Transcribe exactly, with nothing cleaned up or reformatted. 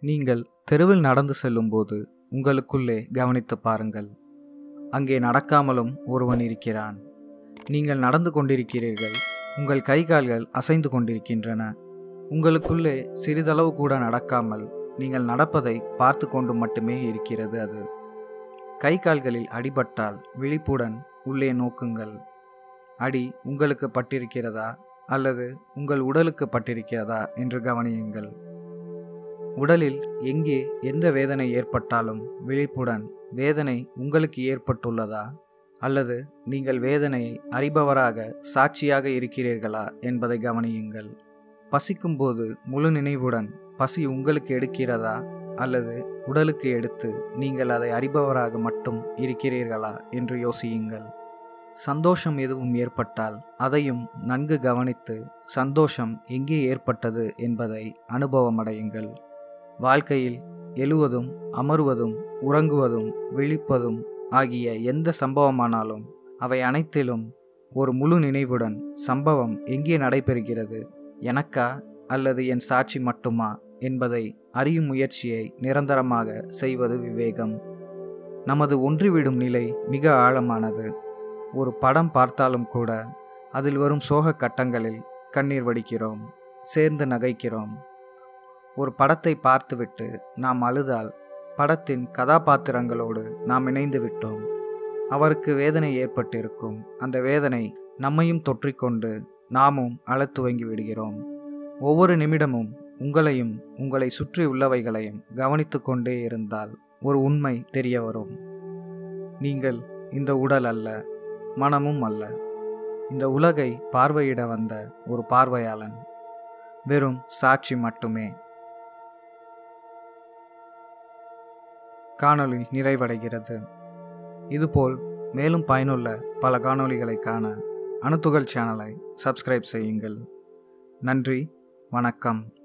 நீங்கள் தெருவில் நடந்து செல்லும்போது உங்களுக்குள்ளே கவனித்து பாருங்கள். அங்கே நடக்காமலும் ஒருவன் இருக்கிறான். நீங்கள் நடந்து கொண்டிருக்கிறீர்கள். உங்கள் கை கால்கள் அசைந்து கொண்டிருக்கின்றன. உங்களுக்குள்ளே சிறிதளவு கூட நடக்காமல் நீங்கள் நடப்பதை பார்த்து கொண்டு மட்டுமே இருக்கிறது அது. கை கால்களில் அடிபட்டால் விழிப்புடன் உள்ளே நோக்குங்கள். அடி உங்களுக்கு பட்டிருக்கிறதா அல்லது உங்கள் உடலுக்கு பட்டிருக்கிறதா என்று கவனியுங்கள். உடலில் எங்கே எந்த வேதனை ஏற்பட்டாலும் விழிப்புடன் வேதனை உங்களுக்கு ஏற்பட்டுள்ளதா அல்லது நீங்கள் வேதனையை அறிபவராக சாட்சியாக இருக்கிறீர்களா என்பதை கவனியுங்கள். பசிக்கும்போது முழு நினைவுடன் பசி உங்களுக்கு எடுக்கிறதா அல்லது உடலுக்கு எடுத்து நீங்கள் அதை அறிபவராக மட்டும் இருக்கிறீர்களா என்று யோசியுங்கள். சந்தோஷம் எதுவும் ஏற்பட்டால் அதையும் நன்கு கவனித்து சந்தோஷம் எங்கே ஏற்பட்டது என்பதை அனுபவமடையுங்கள். வாழ்க்கையில் எழுவதும் அமர்வதும் உறங்குவதும் விழிப்பதும் ஆகிய எந்த சம்பவமானாலும் அவை அனைத்திலும் ஒரு முழு நினைவுடன் சம்பவம் எங்கே நடைபெறுகிறது, எனக்கா அல்லது என் சாட்சி மட்டுமா என்பதை அறியும் முயற்சியை நிரந்தரமாக செய்வது விவேகம். நமது ஒன்றிவிடும் நிலை மிக ஆழமானது. ஒரு படம் பார்த்தாலும் கூட அதில் வரும் சோக கட்டங்களில் கண்ணீர் வடிக்கிறோம், சேர்ந்து நகைக்கிறோம். ஒரு படத்தை பார்த்துவிட்டு நாம் அழுதால் படத்தின் கதாபாத்திரங்களோடு நாம் இணைந்து விட்டோம். அவருக்கு வேதனை ஏற்பட்டிருக்கும். அந்த வேதனை நம்மையும் தொற்றிக்கொண்டு நாமும் அழத் துவங்கி விடுகிறோம். ஒவ்வொரு நிமிடமும் உங்களையும் உங்களை சுற்றி உள்ளவைகளையும் கவனித்து கொண்டே இருந்தால் ஒரு உண்மை தெரிய வரும். நீங்கள் இந்த உடல் அல்ல, மனமும் அல்ல. இந்த உலகை பார்வையிட வந்த ஒரு பார்வையாளன், வெறும் சாட்சி மட்டுமே. காணொளி நிறைவடைகிறது. இதுபோல் மேலும் பயனுள்ள பல காணொளிகளை காண அணுத்துகள் சேனலை சப்ஸ்கிரைப் செய்யுங்கள். நன்றி, வணக்கம்.